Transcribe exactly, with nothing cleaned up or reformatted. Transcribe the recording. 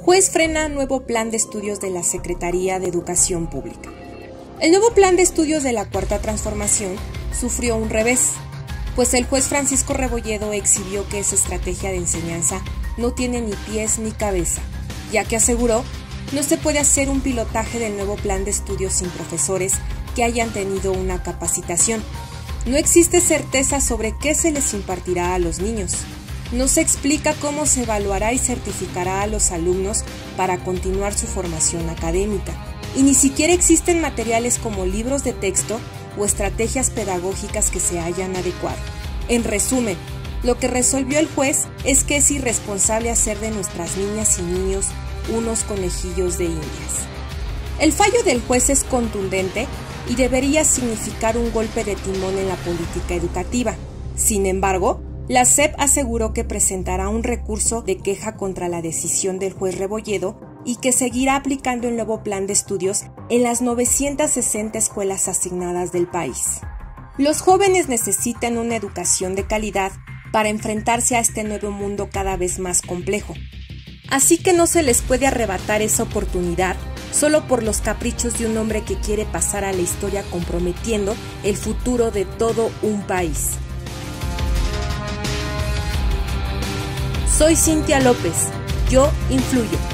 Juez frena nuevo plan de estudios de la Secretaría de Educación Pública. El nuevo plan de estudios de la Cuarta Transformación sufrió un revés, pues el juez Francisco Rebolledo exhibió que esa estrategia de enseñanza no tiene ni pies ni cabeza, ya que aseguró no se puede hacer un pilotaje del nuevo plan de estudios sin profesores que hayan tenido una capacitación. No existe certeza sobre qué se les impartirá a los niños. No se explica cómo se evaluará y certificará a los alumnos para continuar su formación académica. Y ni siquiera existen materiales como libros de texto o estrategias pedagógicas que se hayan adecuado. En resumen, lo que resolvió el juez es que es irresponsable hacer de nuestras niñas y niños unos conejillos de indias. El fallo del juez es contundente y debería significar un golpe de timón en la política educativa. Sin embargo, la S E P aseguró que presentará un recurso de queja contra la decisión del juez Rebolledo y que seguirá aplicando el nuevo plan de estudios en las novecientas sesenta escuelas asignadas del país. Los jóvenes necesitan una educación de calidad para enfrentarse a este nuevo mundo cada vez más complejo. Así que no se les puede arrebatar esa oportunidad solo por los caprichos de un hombre que quiere pasar a la historia comprometiendo el futuro de todo un país. Soy Cintia López, yo influyo.